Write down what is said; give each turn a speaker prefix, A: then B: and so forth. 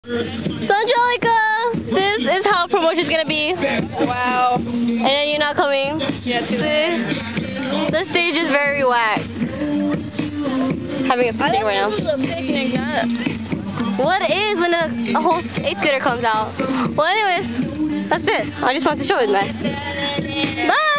A: So Angelica, this is how promotion's gonna be.
B: Wow.
A: And then you're not coming.
B: Yeah,
A: See? The stage is very whack. Having a picnic right now. What is when a whole 8th grader comes out? Well anyways, that's it. I just wanted to show it, man. Bye!